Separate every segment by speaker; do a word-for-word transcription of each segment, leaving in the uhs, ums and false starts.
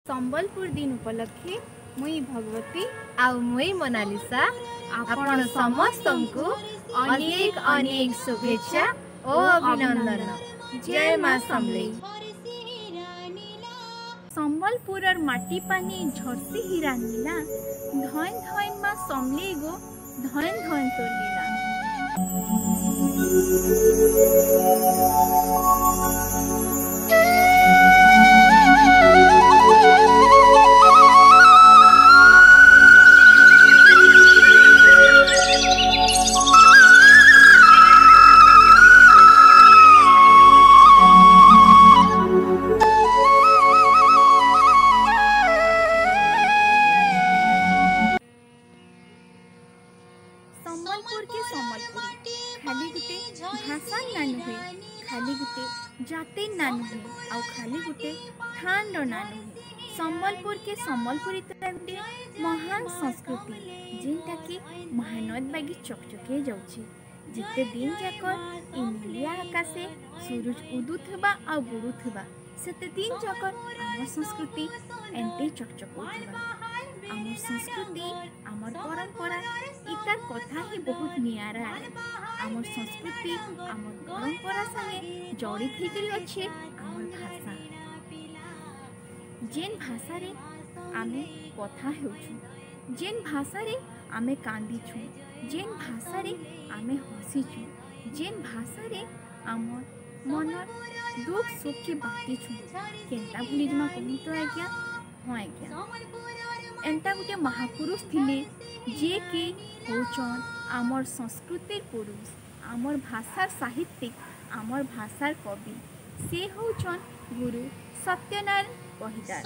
Speaker 1: संबलपुर दिन उपलक्षे मुई भगवती आउ मुई मोनालिसा आपण समस्त को अनेक अनेक शुभेच्छा और अभिनंदन। जय मां समलेई। संबलपुर माटी पानी झरसी हीरा नीला धन धन मां समलेई गो धन धन तोर लीला। संबलपुर के संबलपुरी खाली गुटे भाषा नानु है, खाली गुटे जाति नानु है, आउ खाली गुटे ठान नानु है। संबलपुर के संबलपुरी तो गोटे महान संस्कृति जेनटा कि महानद बागी चकचके जाउछि। जिते दिन जाक इंडिया आकाशे सूरज उदुथबा आ बुडुथबा सेते दिन जाक आम संस्कृति एंते चकचकउथबा। आम संस्कृति आमर परंपरा इतार कथा ही बहुत नियारा है। आमर संस्कृति आमर परंपरा संगे जड़ित होकर अच्छे आमर भाषा। जेन भाषा रे आमे कथा हेउछु, जेन भाषा रे आमे कांदीछु, जेन भाषा रे आमे हसीछु, जेन भाषा रे आमर मनर दुख सुख के बांटीछु। केनता भूली जमा कहूँ तो आज्ञा हाँ आज्ञा एंता गोटे महापुरुष थिले जे कि होचन आमर संस्कृतिर पुरुष, आमर भाषार साहित्यिक, आमर भाषार कवि। से होचन गुरु सत्यनारायण पहिदार।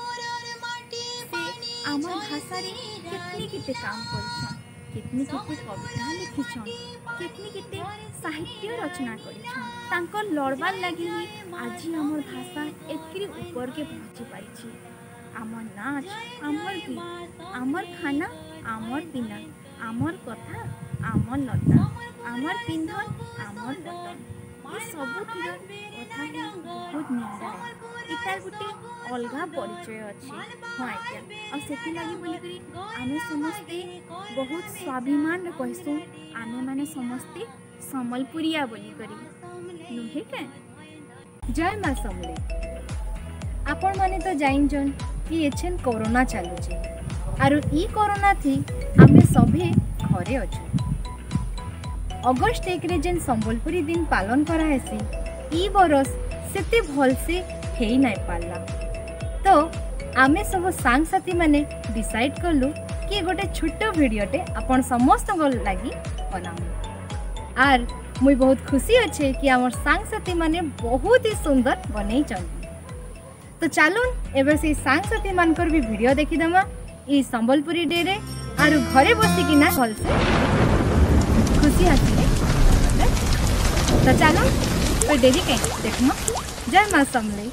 Speaker 1: से आमर भाषा रे कितनी किते काम करिछन, कितनी किते कविता लिखिछन, कितनी किते साहित्य रचना करिछन। तांकर लड़बार लागि आज आमर भाषा एतकरी ऊपर के पहुंची पारिछि। आमर नाच, आमर गीत, आमर खाना, आमर पिना, आमर कथा, आमर लता, आमर पिंधन, आमर बटन, ये सबू कथा ही बहुत नियारा है। इतार गोटे अलगा परिचय अच्छे हाँ आज्ञा। और से लगी बोलिकी आम समस्ते बहुत स्वाभिमान कहसु आमे माने समस्ते संबलपुरिया बोलिकी नुहे क्या। जय मां समलेई। आपण माने तो जाइनजन कि एछन कोरोना चलुचे आरु ई कोरोना थी आमे सभे घरे अछु। अगस्त एक रे जेन संबलपुरी दिन पालन करा हेसी ई बरस सेते भल से हेई नाइ पारला। तो आमे सब सांग साथी माने डिसाइड करलु कि गोटे छोटो वीडियोटे आपण समस्त को लागि बनाऊ। आर मुई बहुत खुशी अच्छे कि आमर सांग साथी माने बहुत ही सुंदर बनई चंदी। तो चलुन एबे से सांग साथी मानकर भी वीडियो देखी दमा ई संबलपुरी डे रे आरु घरे बसिकी ना भल से खुशी आसी। तो चलुन तो डेरी के देखमा। जय मां समलेई।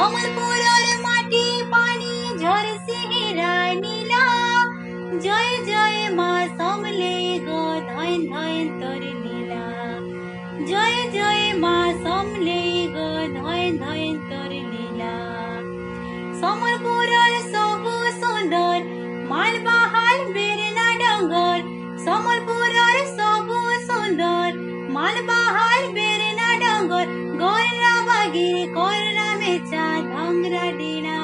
Speaker 2: সম্বলপুরের মাটি পানি ঝরছে হীরা নীলা জয় জয় মা সমলে গো ধন ধন তোর লীলা জয় জয় মা সমলে গো ধন ধন তোর লীলা সম্বলপুরের সবু সুন্দর মালবাহাল বেরনা ডঙ্গর সম্বলপুরের সবু সুন্দর মালবাহাল বেরনা ডঙ্গর গররা বাগির কররা মেচা ধংরা ডিনা